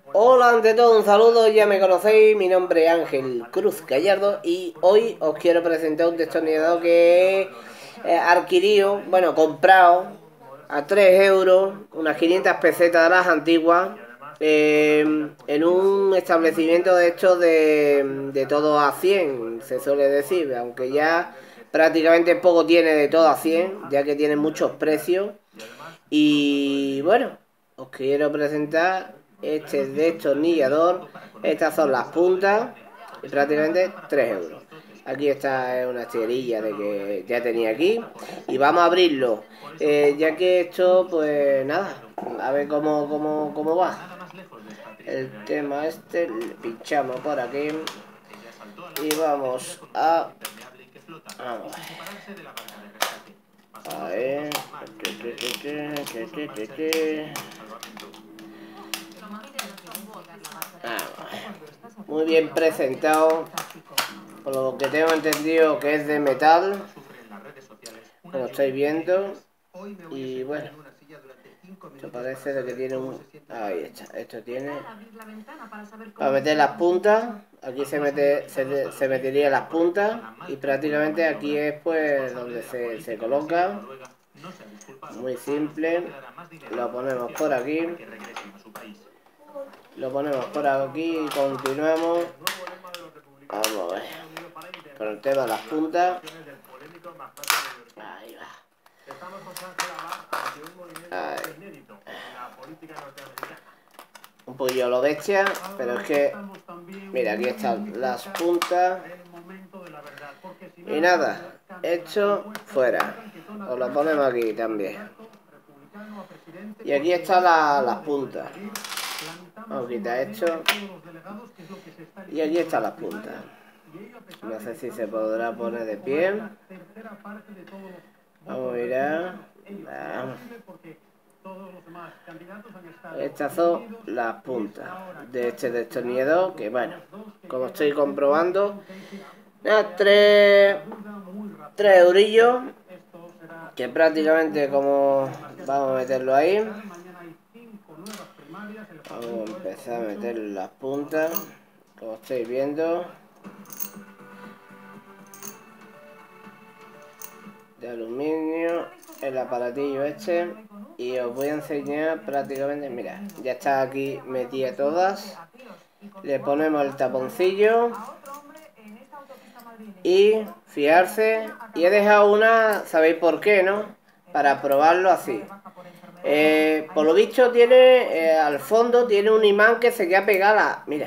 Hola, ante todo un saludo, ya me conocéis, mi nombre es Ángel Cruz Gallardo y hoy os quiero presentar un destornillador que he adquirido, bueno, comprado a 3 euros, unas 500 pesetas de las antiguas, en un establecimiento de estos de todo a 100, se suele decir, aunque ya prácticamente poco tiene de todo a 100, ya que tiene muchos precios. Y bueno, os quiero presentar este destornillador. Estas son las puntas y prácticamente 3 euros. Aquí está una tirilla de que ya tenía aquí. Y vamos a abrirlo. Ya que esto, pues nada, a ver cómo va. El tema este, le pinchamos por aquí. Y vamos a ver. Muy bien presentado, por lo que tengo entendido que es de metal, como estáis viendo. Y bueno, esto parece de que tiene un... Ahí está, esto tiene para meter las puntas. Aquí se metería las puntas y prácticamente aquí es pues donde se coloca. Muy simple. Lo ponemos por aquí. Lo ponemos por aquí y continuamos. Vamos a ver. Con el tema de las puntas. Ahí va. Ahí. Un poquillo lo bestia, pero es que... Mira, aquí están las puntas. Y nada, esto fuera. Os lo ponemos aquí también. Y aquí están las puntas. Vamos a quitar esto. Y aquí están las puntas. No sé si se podrá poner de pie. Vamos a mirar. Vamos. Estas son las puntas de este destornillador. Que bueno, como estoy comprobando, nada, 3 eurillos. Que prácticamente como vamos a meterlo ahí. Vamos a empezar a meter las puntas, como estáis viendo, de aluminio, el aparatillo este. Y os voy a enseñar prácticamente, mira, ya está aquí metida todas. Le ponemos el taponcillo y fiarse. Y he dejado una, ¿sabéis por qué, no? Para probarlo así. Por lo visto tiene, al fondo tiene un imán que se queda pegado. Mira,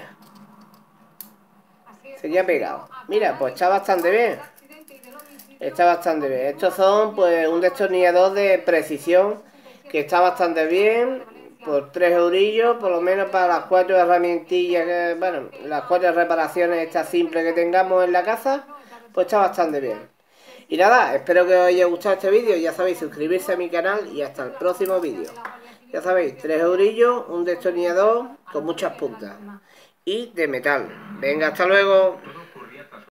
se queda pegado. Mira, pues está bastante bien. Está bastante bien. Estos son pues un destornillador de precisión que está bastante bien. Por 3 eurillos, por lo menos para las 4 herramientillas que, bueno, las 4 reparaciones estas simples que tengamos en la casa, pues está bastante bien. Y nada, espero que os haya gustado este vídeo. Ya sabéis, suscribirse a mi canal y hasta el próximo vídeo. Ya sabéis, 3 eurillos, un destornillador con muchas puntas. Y de metal. Venga, hasta luego.